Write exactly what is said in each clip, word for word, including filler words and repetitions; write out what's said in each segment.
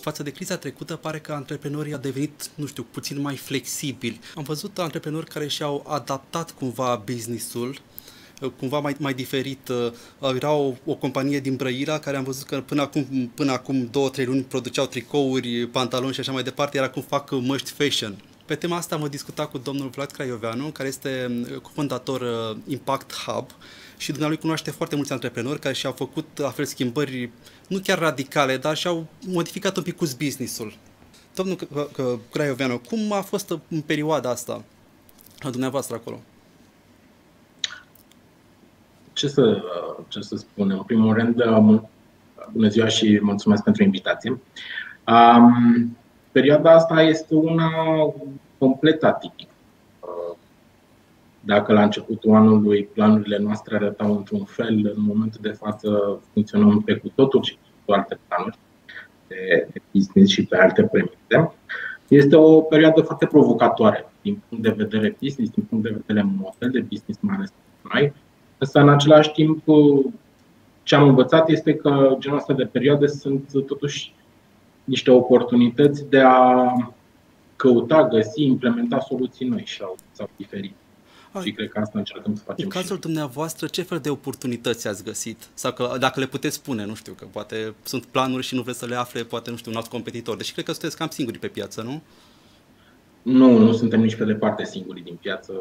Față de criza trecută, pare că antreprenorii au devenit, nu știu, puțin mai flexibili. Am văzut antreprenori care și-au adaptat cumva business-ul, cumva mai, mai diferit. Era o, o companie din Brăila care am văzut că până acum, până acum două, trei luni produceau tricouri, pantaloni și așa mai departe, iar acum fac măști fashion. Pe tema asta am discutat cu domnul Vlad Craioveanu, care este cofondator Impact Hub și dumnealui cunoaște foarte mulți antreprenori care și-au făcut la fel schimbări, nu chiar radicale, dar și-au modificat un pic cu business-ul. Domnul Craioveanu, cum a fost în perioada asta a dumneavoastră acolo? Ce să, ce să spun? În primul rând, bună ziua și mulțumesc pentru invitație. Um, perioada asta este una complet atipică. Dacă la începutul anului planurile noastre arătau într-un fel, în momentul de față funcționăm pe cu totul și cu alte planuri de, de business și pe alte premise. Este o perioadă foarte provocatoare din punct de vedere business, din punct de vedere model de business, mai ales noi. Însă, în același timp, ce am învățat este că genul ăsta de perioade sunt totuși niște oportunități de a căuta, găsi, implementa soluții noi sau diferite. Și cred că asta încercăm să facem. În cazul și dumneavoastră, ce fel de oportunități ați găsit? Sau că, dacă le puteți spune, nu știu, că poate sunt planuri și nu vreți să le afle, poate, nu știu, un alt competitor. Deci cred că sunteți cam singuri pe piață, nu? Nu, nu suntem nici pe departe singuri din piață.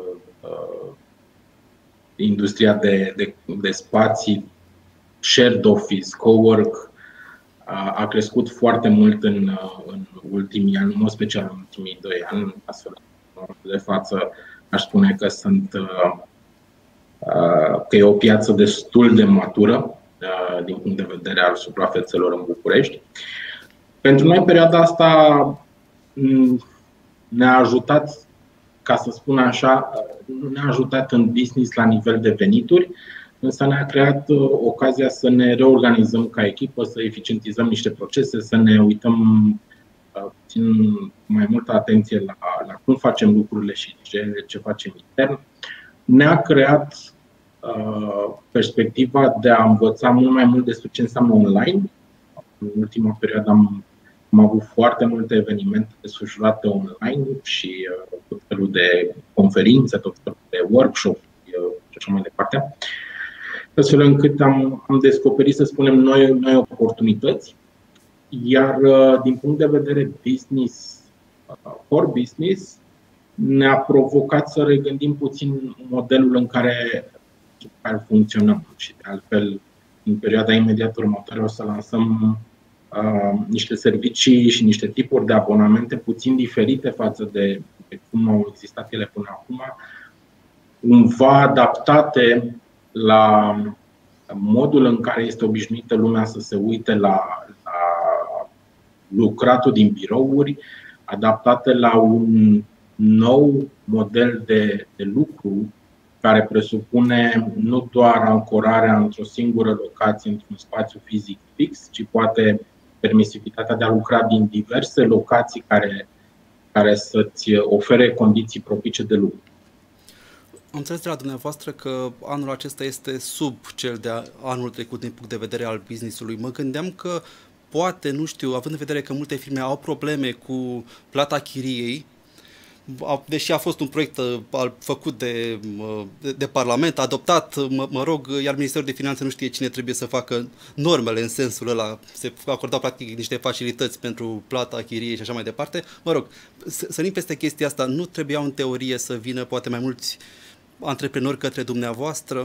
Industria de, de, de spații, shared office, cowork a, a crescut foarte mult în, în ultimii ani, în mod special în ultimii doi ani, astfel de față aș spune că sunt că e o piață destul de matură din punct de vedere al suprafețelor în București. Pentru noi perioada asta ne-a ajutat, ca să spun așa, nu ne-a ajutat în business la nivel de venituri, însă ne-a creat ocazia să ne reorganizăm ca echipă, să eficientizăm niște procese, să ne uităm puțin mai multă atenție la, la cum facem lucrurile și ce, ce facem intern. Ne-a creat uh, perspectiva de a învăța mult mai mult despre ce înseamnă online. În ultima perioadă am, am avut foarte multe evenimente desfășurate online și uh, tot felul de conferințe, tot felul de workshop uh, și așa mai departe. Astfel încât am, am descoperit, să spunem, noi, noi oportunități. Iar din punct de vedere business, core business, ne-a provocat să regândim puțin modelul în care, care funcționăm. Și de altfel, în perioada imediat următoare o să lansăm uh, niște servicii și niște tipuri de abonamente puțin diferite față de, de cum au existat ele până acum, cumva adaptate la modul în care este obișnuită lumea să se uite la, la lucratul din birouri, adaptate la un nou model de, de lucru care presupune nu doar ancorarea într-o singură locație, într-un spațiu fizic fix, ci poate permisivitatea de a lucra din diverse locații care, care să-ți ofere condiții propice de lucru. Am înțeles de la dumneavoastră că anul acesta este sub cel de anul trecut din punct de vedere al business-ului. Mă gândeam că poate, nu știu, având în vedere că multe firme au probleme cu plata chiriei, deși a fost un proiect făcut de, de, de Parlament, adoptat, mă, mă rog, iar Ministerul de Finanțe nu știe cine trebuie să facă normele în sensul ăla, se acordau practic niște facilități pentru plata chiriei și așa mai departe. Mă rog, sărim peste chestia asta, nu trebuiau în teorie să vină poate mai mulți antreprenori către dumneavoastră?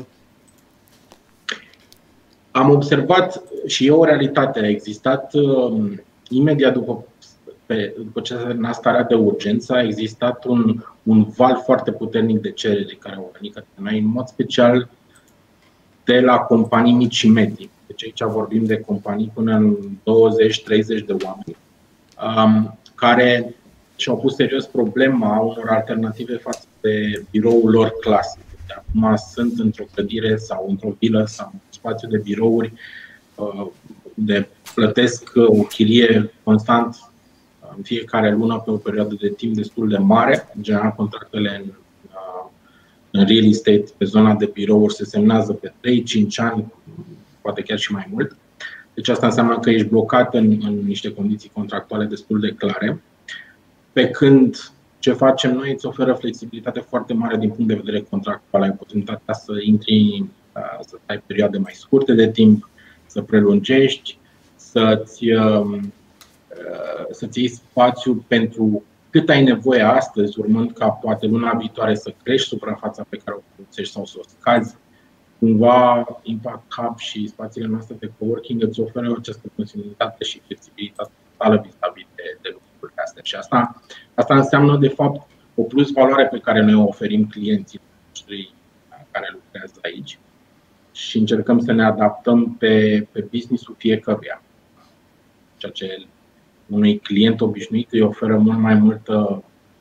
Am observat și e o realitate. A existat imediat după, pe, după ce s-a născut starea de urgență, a existat un, un val foarte puternic de cereri care au venit către noi, în mod special de la companii mici și medii. Deci aici vorbim de companii până în douăzeci treizeci de oameni, um, care și-au pus serios problema unor alternative față de biroul lor clasic. De acum sunt într-o clădire sau într-o vilă sau într-un spațiu de birouri unde plătesc o chirie constant în fiecare lună pe o perioadă de timp destul de mare. În general, contractele în, în real estate pe zona de birouri se semnează pe trei cinci ani, poate chiar și mai mult. Deci asta înseamnă că ești blocat în, în niște condiții contractuale destul de clare. Pe când ce facem noi îți oferă flexibilitate foarte mare din punct de vedere contractual. Ai oportunitatea să intri, să ai perioade mai scurte de timp, să prelungești, să-ți, să-ți iei spațiu pentru cât ai nevoie astăzi, urmând ca poate luna viitoare să crești suprafața pe care o folosești sau să o scazi. Cumva Impact Hub și spațiile noastre de coworking îți oferă această posibilitate și flexibilitate totală vis-a-vis de, de lucrurile astea. Și asta, asta înseamnă de fapt o plus valoare pe care noi o oferim clienților noștri care lucrează aici și încercăm să ne adaptăm pe, pe business-ul fiecăruia. Ceea ce unui client obișnuit îi oferă mult mai mult uh,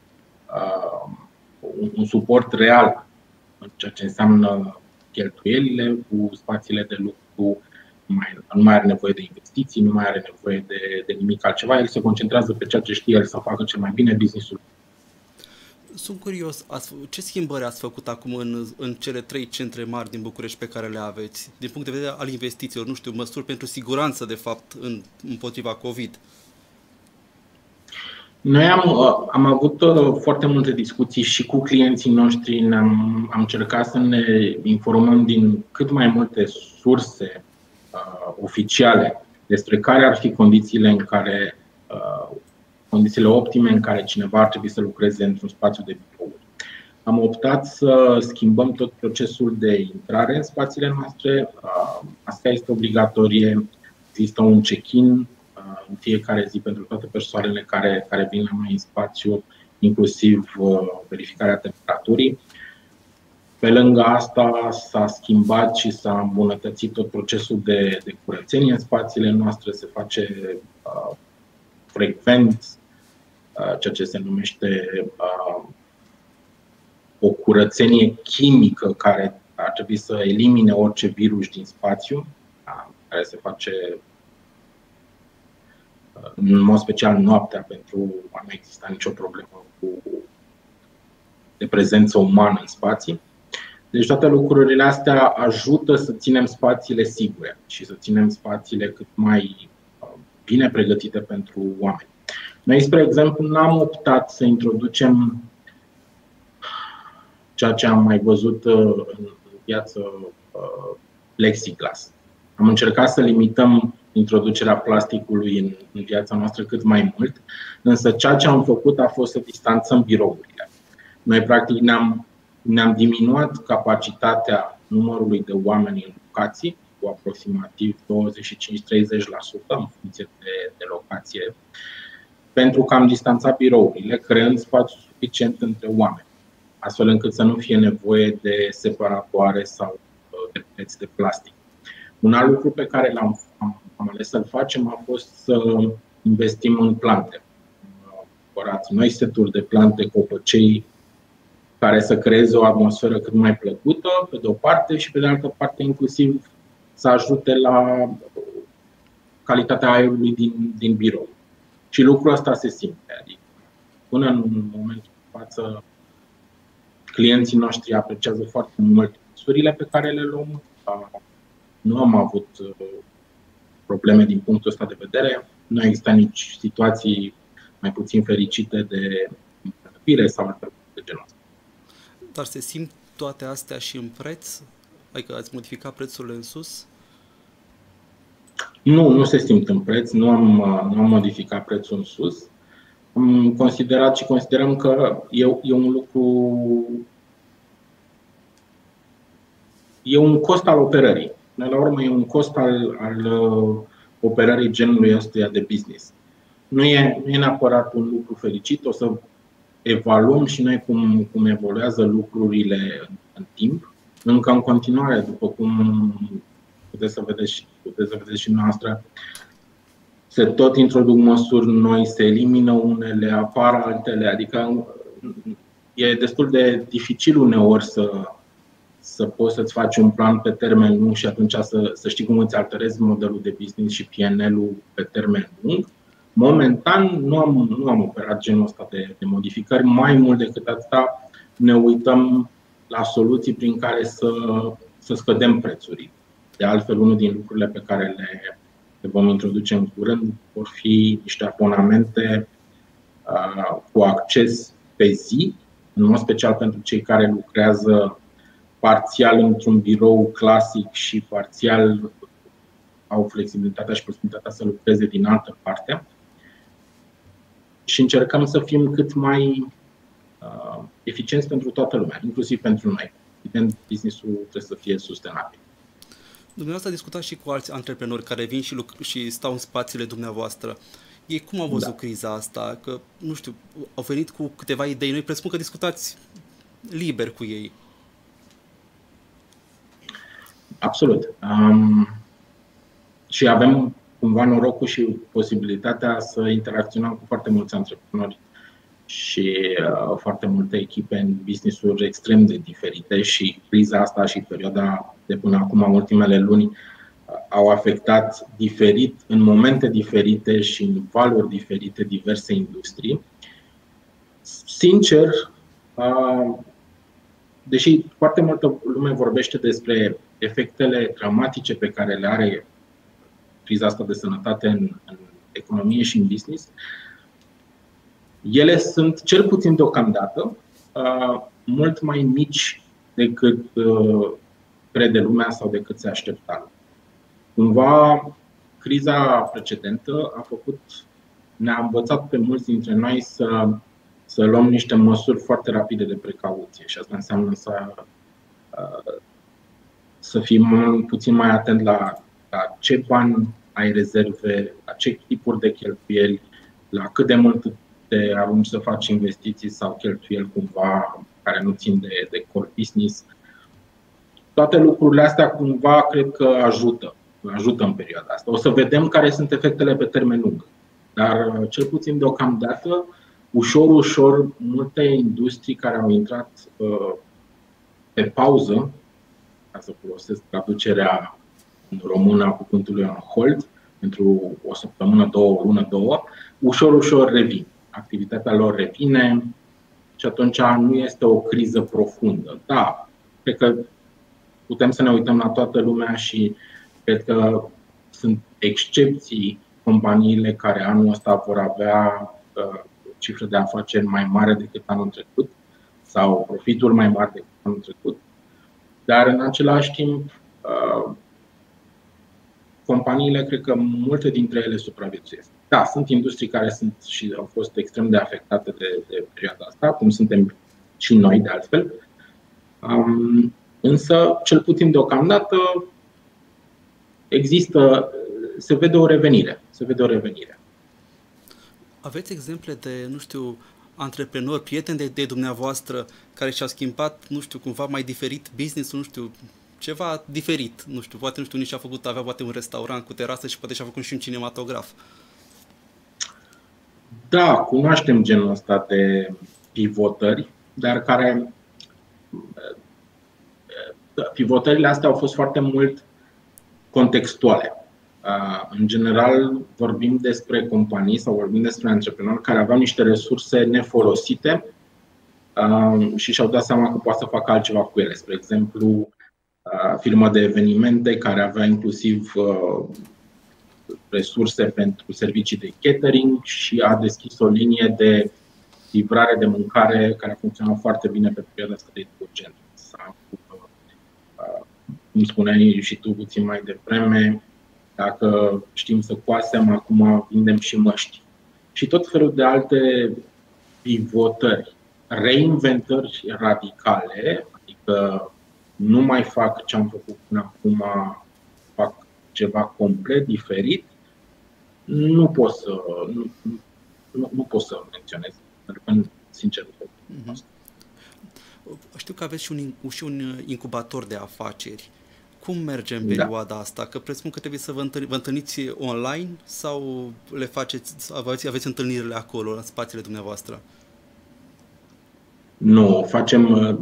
un, un suport real în ceea ce înseamnă cheltuielile cu spațiile de lucru, nu mai, nu mai are nevoie de investiții, nu mai are nevoie de, de nimic altceva, el se concentrează pe ceea ce știe el să facă cel mai bine, business-ul. Sunt curios, ați, ce schimbări ați făcut acum în, în cele trei centre mari din București pe care le aveți, din punct de vedere al investițiilor, nu știu, măsuri pentru siguranță, de fapt, în, împotriva COVID? Noi am, am avut foarte multe discuții și cu clienții noștri, am, am încercat să ne informăm din cât mai multe surse uh, oficiale despre care ar fi condițiile în care uh, condițiile optime în care cineva ar trebui să lucreze într-un spațiu de birouri. Am optat să schimbăm tot procesul de intrare în spațiile noastre. Asta este obligatorie. Există un check-in în fiecare zi pentru toate persoanele care, care vin la noi în spațiu, inclusiv verificarea temperaturii. Pe lângă asta s-a schimbat și s-a îmbunătățit tot procesul de, de curățenie în spațiile noastre. Se face uh, frecvent uh, ceea ce se numește uh, o curățenie chimică care ar trebui să elimine orice virus din spațiu, uh, care se face uh, în mod special noaptea pentru a nu exista nicio problemă cu de prezență umană în spații. Deci toate lucrurile astea ajută să ținem spațiile sigure și să ținem spațiile cât mai bine pregătite pentru oameni. Noi, spre exemplu, n-am optat să introducem ceea ce am mai văzut în piață, plexiglas. Am încercat să limităm introducerea plasticului în, în viața noastră cât mai mult, însă ceea ce am făcut a fost să distanțăm birourile. Noi, practic, ne-am Ne-am diminuat capacitatea numărului de oameni în locații cu aproximativ douăzeci și cinci - treizeci la sută în funcție de, de locație, pentru că am distanțat birourile, creând spațiu suficient între oameni, astfel încât să nu fie nevoie de separatoare sau de pereți de plastic. Un alt lucru pe care l-am am, am ales să-l facem a fost să investim în plante. Am cumpărat noi seturi de plante copăcei care să creeze o atmosferă cât mai plăcută, pe de o parte, și pe de altă parte inclusiv să ajute la calitatea aerului din, din birou. Și lucrul ăsta se simte. Adică, până în momentul de față, clienții noștri apreciază foarte mult măsurile pe care le luăm. Nu am avut probleme din punctul ăsta de vedere. Nu există nici situații mai puțin fericite de împrăștire sau alte lucruri de genul ăsta. Dar se simt toate astea și în preț? Adică ați modificat prețurile în sus? Nu, nu se simt în preț, nu am, nu am modificat prețul în sus. Am considerat și considerăm că e, e un lucru, e un cost al operării. La urmă e un cost al, al operării genului ăstuia de business. Nu e, nu e neapărat un lucru fericit, o să evaluăm și noi cum, cum evoluează lucrurile în, în timp. Încă în continuare, după cum puteți să vedeți, puteți să vedeți și noastră, se tot introduc măsuri noi, se elimină unele, apar altele. Adică e destul de dificil uneori să, să poți să-ți faci un plan pe termen lung și atunci să, să știi cum îți alterezi modelul de business și P and L-ul pe termen lung. Momentan nu am, nu am operat genul ăsta de, de modificări. Mai mult decât atâta, ne uităm la soluții prin care să, să scădem prețurile. De altfel, unul din lucrurile pe care le, le vom introduce în curând, vor fi niște abonamente uh, cu acces pe zi, în mod special pentru cei care lucrează parțial într-un birou clasic și parțial au flexibilitatea și posibilitatea să lucreze din altă parte. Și încercăm să fim cât mai uh, eficienți pentru toată lumea, inclusiv pentru noi. Evident, business-ul trebuie să fie sustenabil. Dumneavoastră discutați și cu alți antreprenori care vin și, luc- și stau în spațiile dumneavoastră. Ei cum au văzut da. criza asta? Că, nu știu, au venit cu câteva idei noi, presupun că discutați liber cu ei. Absolut. Um, și avem cumva norocul și posibilitatea să interacționăm cu foarte mulți antreprenori și uh, foarte multe echipe în business-uri extrem de diferite și criza asta și perioada de până acum, ultimele luni, uh, au afectat diferit, în momente diferite și în valuri diferite, diverse industrii. Sincer, uh, deși foarte multă lume vorbește despre efectele dramatice pe care le are criza asta de sănătate în, în economie și în business, ele sunt, cel puțin deocamdată, mult mai mici decât crede lumea sau decât se aștepta. Cumva, criza precedentă a făcut, ne-a învățat pe mulți dintre noi să, să luăm niște măsuri foarte rapide de precauție și asta înseamnă să, să fim puțin mai atent la, la ce bani ai rezerve, la ce tipuri de cheltuieli, la cât de mult te arunci să faci investiții sau cheltuieli cumva care nu țin de, de core business. Toate lucrurile astea cumva cred că ajută, ajută în perioada asta. O să vedem care sunt efectele pe termen lung. Dar cel puțin deocamdată, ușor, ușor, multe industrii care au intrat uh, pe pauză, ca să folosesc traducerea în română a cuvântului on hold, pentru o săptămână, două, o lună, două, ușor, ușor revin. Activitatea lor revine și atunci nu este o criză profundă. Da, cred că putem să ne uităm la toată lumea și cred că sunt excepții companiile care anul ăsta vor avea uh, cifre de afaceri mai mare decât anul trecut sau profituri mai mari decât anul trecut. Dar în același timp, uh, companiile, cred că multe dintre ele supraviețuiesc. Da, sunt industrii care sunt și au fost extrem de afectate de, de perioada asta, cum suntem și noi de altfel. Um, însă, cel puțin deocamdată, există, se vede o revenire. Se vede o revenire. Aveți exemple de, nu știu, antreprenori, prieteni de, de dumneavoastră care și-au schimbat, nu știu, cumva mai diferit business-ul, nu știu, ceva diferit, nu știu, poate, nu știu, unii și-a făcut, avea poate un restaurant cu terasă și poate și-a făcut și un cinematograf. Da, cunoaștem genul ăsta de pivotări, dar care pivotările astea au fost foarte mult contextuale. În general vorbim despre companii sau vorbim despre antreprenori care aveau niște resurse nefolosite și și-au dat seama că poate să facă altceva cu ele. Spre exemplu, firma de evenimente care avea inclusiv resurse pentru servicii de catering și a deschis o linie de livrare de mâncare care a funcționat foarte bine pe perioada asta de urgență. Sau, cum spuneai și tu puțin mai devreme, dacă știm să coasem, acum vindem și măști. Și tot felul de alte pivotări, reinventări radicale, adică nu mai fac ce am făcut până acum, fac ceva complet diferit, nu pot să, nu, nu, nu pot să menționez, pentru că, sincer, nu pot. Știu că aveți și un, și un incubator de afaceri. Cum merge în perioada da. asta? Că presupun că trebuie să vă întâlniți, vă întâlniți online sau le faceți, aveți, aveți întâlnirile acolo, în spațiile dumneavoastră? Nu, facem...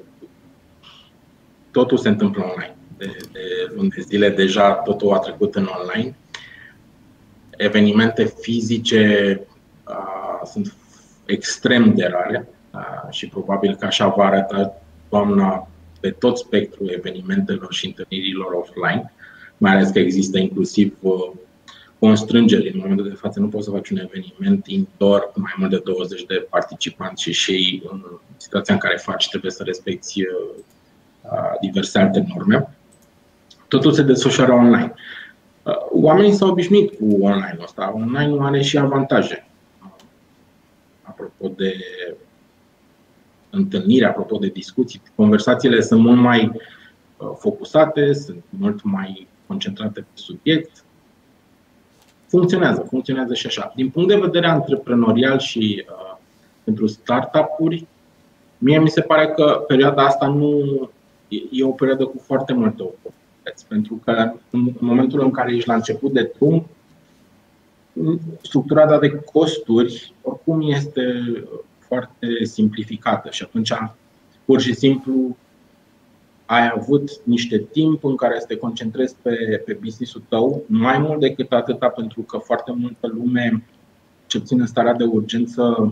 Totul se întâmplă online. De, de luni de zile deja totul a trecut în online. Evenimente fizice uh, sunt extrem de rare uh, și probabil că așa va arăta toamna pe tot spectrul evenimentelor și întâlnirilor offline, mai ales că există inclusiv uh, constrângeri. În momentul de față nu poți să faci un eveniment indoor cu mai mult de douăzeci de participanți și și în situația în care faci trebuie să respecti diverse alte norme. Totul se desfășoară online. Oamenii s-au obișnuit cu online-ul ăsta. Online are și avantaje. Apropo de întâlniri, apropo de discuții, conversațiile sunt mult mai focusate, sunt mult mai concentrate pe subiect. Funcționează, funcționează și așa. Din punct de vedere antreprenorial și uh, pentru startup-uri, mie mi se pare că perioada asta nu e, e o perioadă cu foarte multe oportunități. Pentru că în momentul în care ești la început de drum, structura de costuri oricum este foarte simplificată și atunci pur și simplu ai avut niște timp în care să te concentrezi pe, pe business-ul tău, mai mult decât atâta, pentru că foarte multă lume, ce puțin în starea de urgență,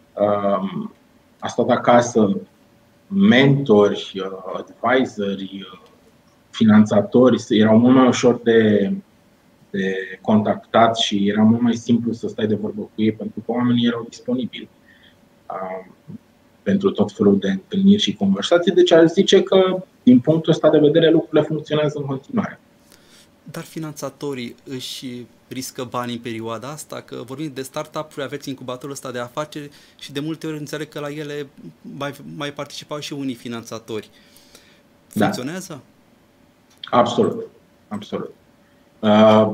a stat acasă, mentori, advisori, finanțatori, erau mult mai ușor de, de contactat și era mult mai simplu să stai de vorbă cu ei, pentru că oamenii erau disponibili pentru tot felul de întâlniri și conversații. Deci aș zice că, din punctul ăsta de vedere, lucrurile funcționează în continuare. Dar finanțatorii își riscă bani în perioada asta? Că vorbim de startup-uri, aveți incubatorul ăsta de afaceri și de multe ori înțeleg că la ele mai, mai participau și unii finanțatori. Funcționează? Da. Absolut. Absolut. Uh,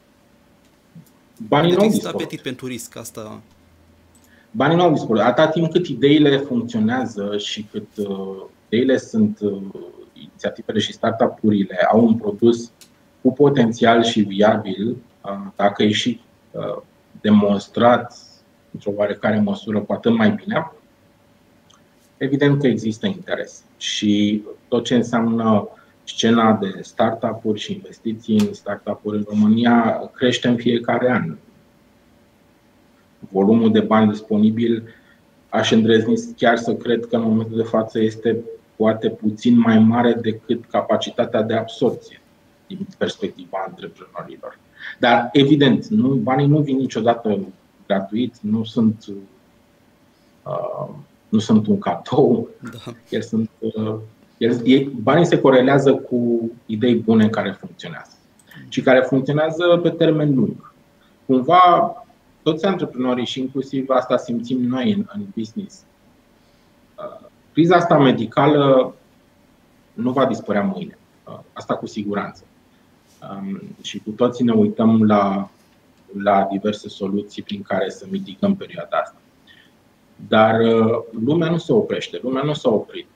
banii deci nu există apetit pentru risc, asta... Banii nu au dispărut. Atâta timp cât ideile funcționează și cât uh, ideile sunt, uh, inițiativele și startup-urile au un produs cu potențial și viabil, uh, dacă e și uh, demonstrat într-o oarecare măsură, cu atât mai bine, evident că există interes. Și tot ce înseamnă scena de startup-uri și investiții în startup-uri în România crește în fiecare an. Volumul de bani disponibil, aș îndrăzni chiar să cred că în momentul de față este poate puțin mai mare decât capacitatea de absorbție din perspectiva antreprenorilor. Dar evident, nu, banii nu vin niciodată gratuit, nu sunt, uh, nu sunt un cadou. Da. El sunt, uh, el, banii se corelează cu idei bune care funcționează și care funcționează pe termen lung. Cumva toți antreprenorii și inclusiv asta simțim noi în, în business. Criza asta medicală nu va dispărea mâine. Asta cu siguranță. Și cu toții ne uităm la, la diverse soluții prin care să mitigăm perioada asta. Dar lumea nu se oprește, lumea nu s-a oprit.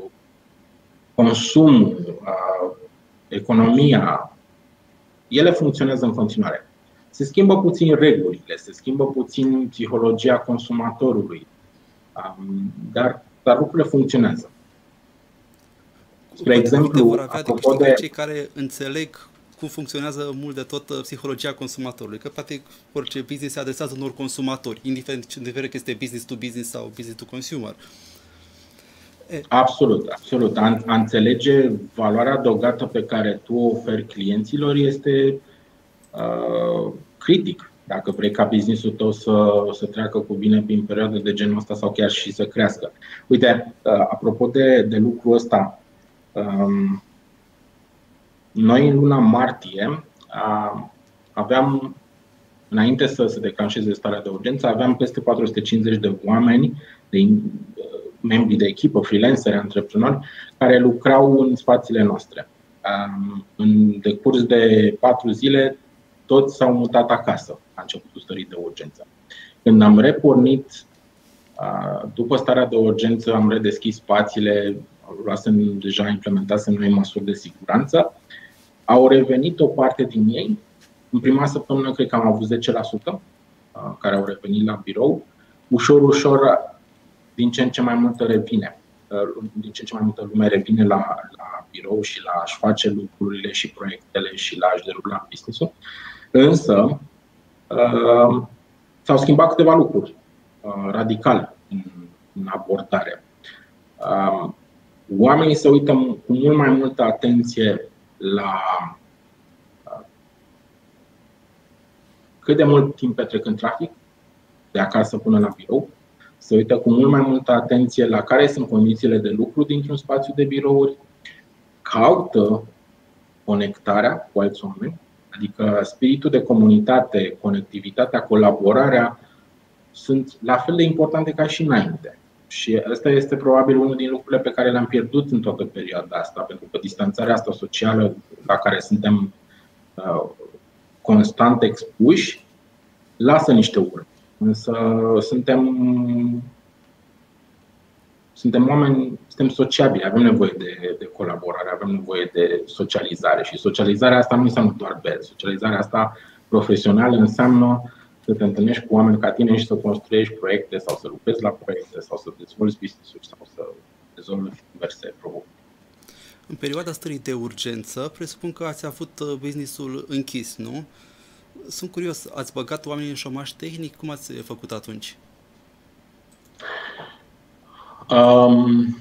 Consumul, economia, ele funcționează în continuare. Se schimbă puțin regulile, se schimbă puțin psihologia consumatorului, dar, dar lucrurile funcționează. Spre exemplu, vor avea de de cei care înțeleg cum funcționează mult de tot psihologia consumatorului, că poate orice business se adresează unor consumatori, indiferent că este business to business sau business to consumer. Absolut, absolut. A, a înțelege valoarea adăugată pe care tu o oferi clienților este uh, critic, dacă vrei ca business-ul tău să, să treacă cu bine prin perioade de genul ăsta sau chiar și să crească. Uite, uh, apropo de, de lucrul ăsta, um, noi în luna martie uh, aveam, înainte să se declanșeze starea de urgență, aveam peste patru sute cincizeci de oameni, de membri de echipă, freelanceri, antreprenori, care lucrau în spațiile noastre. În decurs de patru zile, toți s-au mutat acasă la începutul stării de urgență. Când am repornit, după starea de urgență, am redeschis spațiile, luasem deja implementasem noi măsuri de siguranță. Au revenit o parte din ei. În prima săptămână, cred că am avut zece la sută care au revenit la birou. Ușor, ușor, din ce în ce mai multă revine. Din ce în ce mai multă lume revine la, la birou și la a-și face lucrurile și proiectele și la a-și derula business-ul. Însă s-au schimbat câteva lucruri radicale în abordare. Oamenii se uită cu mult mai multă atenție la cât de mult timp petrec în trafic, de acasă până la birou, se uită cu mult mai multă atenție la care sunt condițiile de lucru dintr-un spațiu de birouri, caută conectarea cu alți oameni, adică spiritul de comunitate, conectivitatea, colaborarea sunt la fel de importante ca și înainte. Și ăsta este probabil unul din lucrurile pe care le-am pierdut în toată perioada asta, pentru că distanțarea asta socială la care suntem uh, constant expuși lasă niște urme. Însă suntem, suntem oameni, suntem sociabili, avem nevoie de, de colaborare, avem nevoie de socializare. Și socializarea asta nu înseamnă doar bere. Socializarea asta profesională înseamnă să te întâlnești cu oameni ca tine și să construiești proiecte sau să lucrezi la proiecte sau să dezvolți business-uri sau să rezolvi diverse provocări. În perioada stării de urgență, presupun că ați avut business-ul închis, nu? Sunt curios, ați băgat oamenii în șomaj tehnic? Cum ați făcut atunci? Um,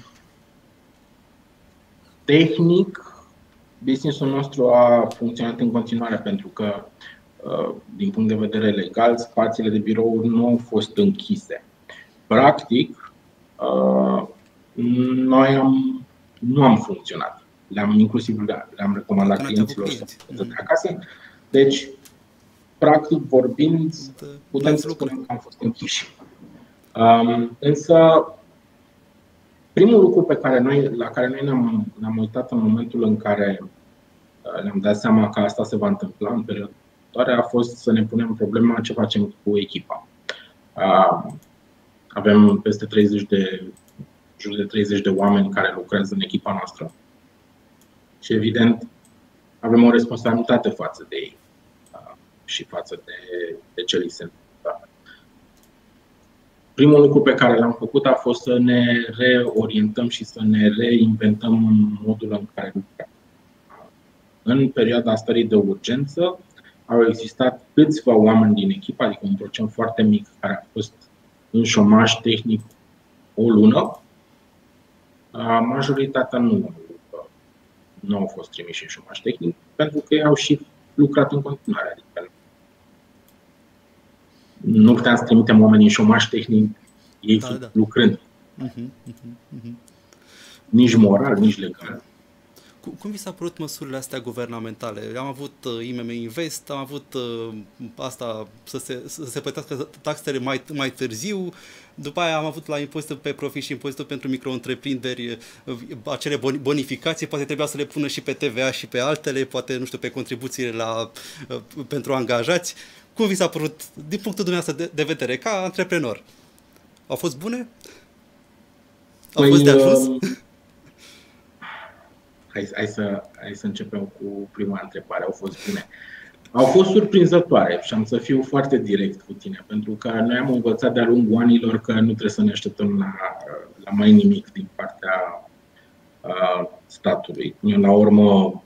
tehnic, business-ul nostru a funcționat în continuare pentru că, din punct de vedere legal, spațiile de birouri nu au fost închise. Practic, noi am, nu am funcționat. Le-am inclusiv le-am recomandat clienților să fie de acasă. Deci, practic vorbind, putem să spunem că am fost închiși. Însă, primul lucru pe care noi, la care noi ne-am, ne-am uitat în momentul în care ne-am dat seama că asta se va întâmpla în perioada a fost să ne punem problema ce facem cu echipa. Avem peste treizeci de, jur de treizeci de oameni care lucrează în echipa noastră și evident avem o responsabilitate față de ei și față de, de ce li se întâmplă. Primul lucru pe care l-am făcut a fost să ne reorientăm și să ne reinventăm modul în care lucrăm. În perioada stării de urgență au existat câțiva oameni din echipă, adică un procent foarte mic, care a fost în șomaj tehnic o lună. Majoritatea nu, nu au fost trimiși în șomaj tehnic, pentru că ei au și lucrat în continuare. Adică nu puteam să trimitem oamenii în șomaj tehnic, ei da, da. lucrând. Uh-huh, uh-huh, uh-huh. Nici moral, nici legal. Cum vi s-au părut măsurile astea guvernamentale? Am avut uh, I M M Invest, am avut uh, asta să se, să se plătească taxele mai, mai târziu, după aia am avut la impozitul pe profit și impozitul pentru micro-întreprinderi uh, acele bonificații, poate trebuia să le pună și pe T V A și pe altele, poate, nu știu, pe contribuțiile la, uh, pentru angajați. Cum vi s-a părut, din punctul dumneavoastră de, de vedere, ca antreprenor? Au fost bune? Au fost de ajuns? Uh... Hai, hai, să, hai să începem cu prima întrebare. Au fost bune. Au fost surprinzătoare și am să fiu foarte direct cu tine, pentru că noi am învățat de-a lungul anilor că nu trebuie să ne așteptăm la, la mai nimic din partea uh, statului. La urmă,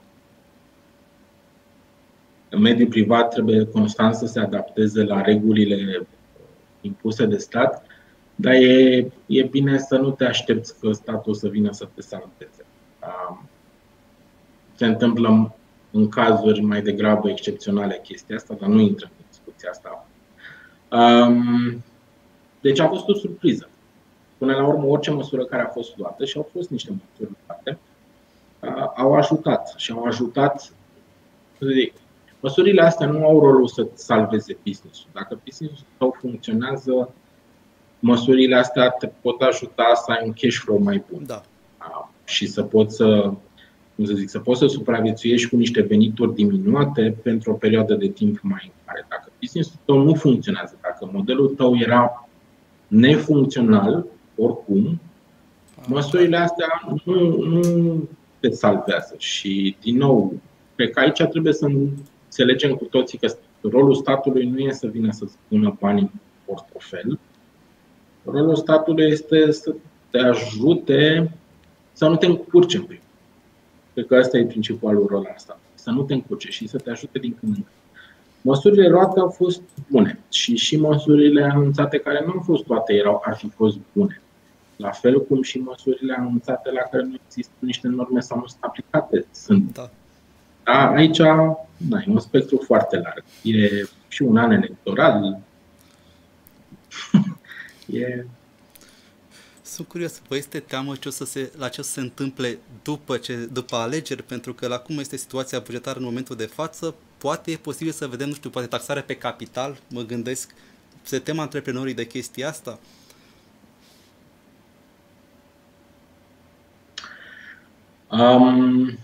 în mediul privat trebuie constant să se adapteze la regulile impuse de stat, dar e, e bine să nu te aștepți că statul o să vină să te salveze. Uh, Se întâmplă în cazuri mai degrabă excepționale chestia asta, dar nu intrăm în discuția asta. Deci a fost o surpriză. Până la urmă, orice măsură care a fost luată, și au fost niște măsuri luate, au ajutat. Și au ajutat. Măsurile astea nu au rolul să salveze business-ul. Dacă business-ul tău funcționează, măsurile astea te pot ajuta să ai un cash flow mai bun. Da. Și să poți să cum să zic, să poți să supraviețuiești cu niște venituri diminuate pentru o perioadă de timp mai mare. Dacă business-ul tău nu funcționează, dacă modelul tău era nefuncțional, oricum, măsurile astea nu, nu te salvează. Și, din nou, cred că aici trebuie să înțelegem cu toții că rolul statului nu este să vină să-ți pună bani în portofel. Rolul statului este să te ajute să nu te încurci în primul. Cred că ăsta e principalul rol asta. Să nu te încurce și să te ajute din când în când. Măsurile luate au fost bune și și măsurile anunțate care nu au fost luate erau, ar fi fost bune. La fel cum și măsurile anunțate la care nu există niște norme sau nu sunt aplicate sunt. Da. Da, aici da, e un spectru foarte larg. E și un an electoral. e... Sunt curios, vă este teamă ce o să se, la ce o să se întâmple după, ce, după alegeri? Pentru că la cum este situația bugetară în momentul de față, poate e posibil să vedem, nu știu, poate taxare pe capital, mă gândesc, se tem antreprenorii de chestia asta? Um,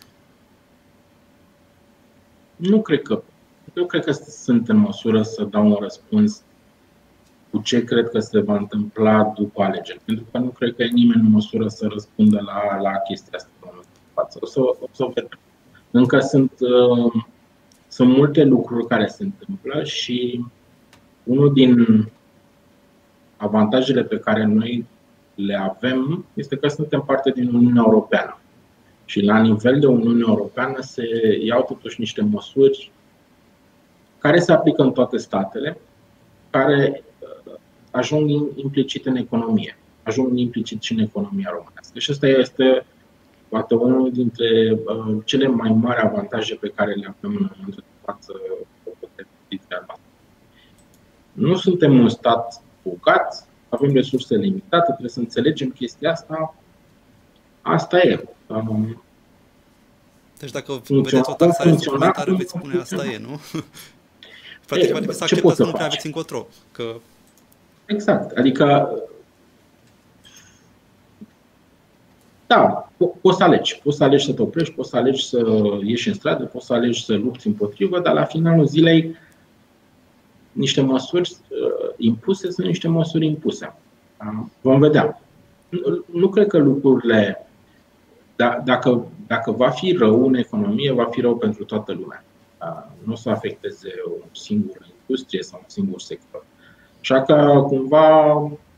nu cred că, eu cred că sunt în măsură să dau un răspuns cu ce cred că se va întâmpla după alegeri. Pentru că nu cred că e nimeni în măsură să răspundă la, la chestia asta în momentul de față. O să, o să vedem. Încă sunt, uh, sunt multe lucruri care se întâmplă și unul din avantajele pe care noi le avem este că suntem parte din Uniunea Europeană. Și la nivel de Uniune Europeană se iau totuși niște măsuri care se aplică în toate statele, care ajung implicit în economie, ajung implicit și în economia românească. Și ăsta este poate unul dintre cele mai mari avantaje pe care le avem în momentul de față. Nu suntem un stat bogat, avem resurse limitate, trebuie să înțelegem chestia asta. Asta e. Deci dacă vedeți o taxare suplimentară, veți spune asta e, nu? Practic, e, să acceptați că nu prea aveți încotro. Că... Exact. Adică, da, po- poți să alegi. Poți să alegi să te oprești, poți să alegi să ieși în stradă, poți să alegi să lupți împotrivă, dar la finalul zilei niște măsuri impuse sunt niște măsuri impuse. Vom vedea. Nu, nu cred că lucrurile, dacă, dacă va fi rău în economie, va fi rău pentru toată lumea. Nu o să afecteze o singură industrie sau un singur sector. Așa că cumva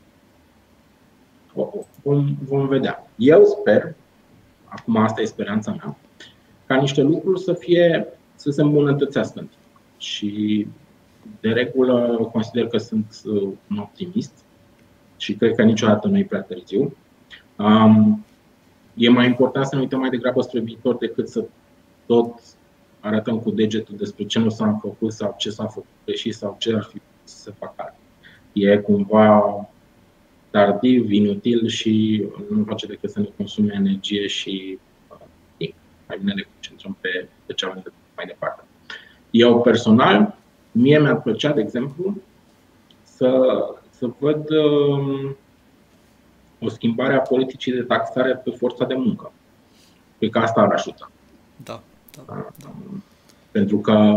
vom, vom vedea. Eu sper, acum asta e speranța mea, ca niște lucruri să fie, să se îmbunătățească în timp. Și de regulă consider că sunt un optimist și cred că niciodată nu e prea târziu. Um, e mai important să ne uităm mai degrabă spre viitor decât să tot arătăm cu degetul despre ce nu s-a făcut sau ce s-a făcut greșit sau ce ar fi să se facă. E cumva tardiv, inutil și nu face decât să ne consume energie și timp. Mai bine ne concentrăm pe, pe ce avem mai departe. Eu personal, mie mi-ar plăcea, de exemplu, să, să văd um, o schimbare a politicii de taxare pe forța de muncă. Cred că asta ar ajuta. Da, da, da. Pentru că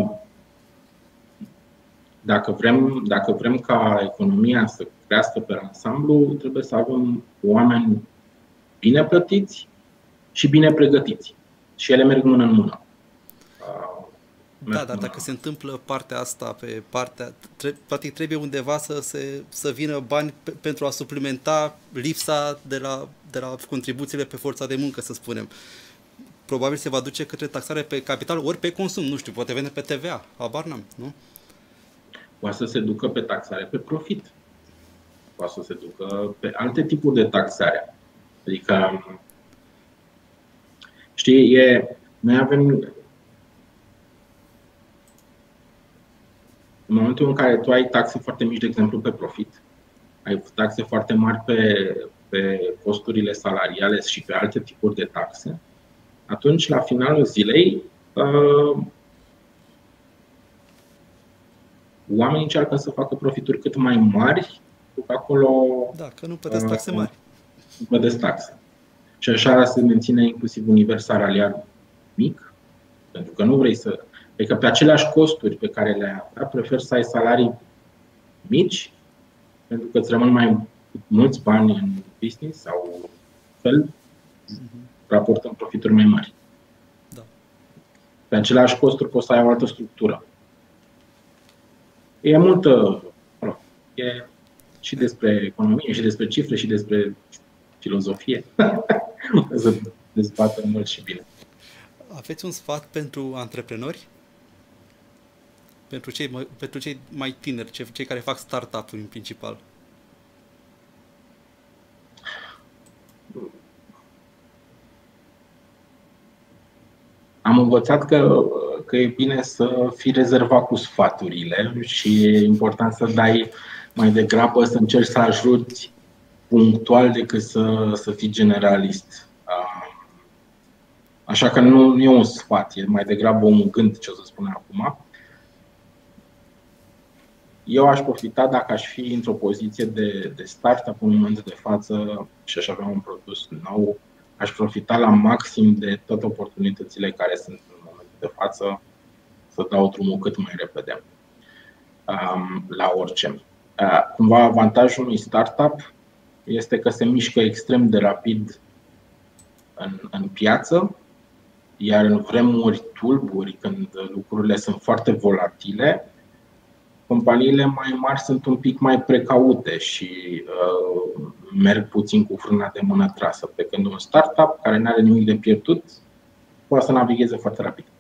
dacă vrem, dacă vrem ca economia să crească pe ansamblu, trebuie să avem oameni bine plătiți și bine pregătiți. Și ele merg mână în mână. Da, dar dacă se întâmplă partea asta pe partea, practic trebuie undeva să, se, să vină bani pe, pentru a suplimenta lipsa de la, de la contribuțiile pe forța de muncă, să spunem. Probabil se va duce către taxare pe capital ori pe consum, nu știu, poate veni pe T V A, habar n-am, nu? Poate să se ducă pe taxare pe profit. Poate să se ducă pe alte tipuri de taxare. Adică, știi, e, noi avem... În momentul în care tu ai taxe foarte mici, de exemplu, pe profit, ai taxe foarte mari pe, pe costurile salariale și pe alte tipuri de taxe, atunci, la finalul zilei, uh, oamenii încearcă să facă profituri cât mai mari, pentru că acolo da, că nu plătesc taxe mari. Nu plătesc taxe. Și așa se menține inclusiv un nivel salarial mic, pentru că nu vrei să... Adică pe aceleași costuri pe care le-ai avea, preferi să ai salarii mici, pentru că îți rămân mai mulți bani în business sau fel, raportăm profituri mai mari. Da. Pe aceleași costuri poți să ai o altă structură. E multă... E și despre economie, și despre cifre, și despre filozofie. Să dezbatem mult și bine. Aveți un sfat pentru antreprenori? Pentru cei, pentru cei mai tineri, cei care fac startup-uri în principal? Am o învățat că, că e bine să fii rezervat cu sfaturile și e important să dai mai degrabă, să încerci să ajuți punctual decât să, să fii generalist. Așa că nu e un sfat, e mai degrabă un gând, ce o să spun acum. Eu aș profita, dacă aș fi într-o poziție de, de startup în momentul de față și aș avea un produs nou, aș profita la maxim de toate oportunitățile care sunt în momentul de față, să dau drumul cât mai repede um, la orice. Uh, cumva avantajul unui startup este că se mișcă extrem de rapid în, în piață, iar în vremuri tulburi, când lucrurile sunt foarte volatile, companiile mai mari sunt un pic mai precaute și uh, merg puțin cu frâna de mână trasă, pe când un startup care nu are nimic de pierdut poate să navigheze foarte rapid.